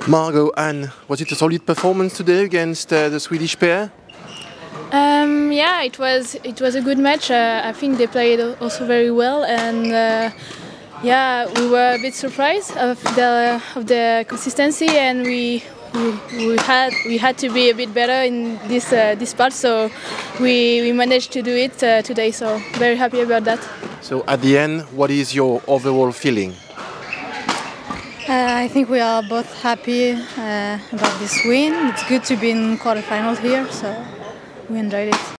Margot, Anne, was it a solid performance today against the Swedish pair? Yeah, it was a good match. I think they played also very well, and yeah, we were a bit surprised of the consistency, and we had to be a bit better in this part. So we managed to do it today. So very happy about that. So at the end, what is your overall feeling? I think we are both happy about this win. It's good to be in quarterfinals here, so we enjoyed it.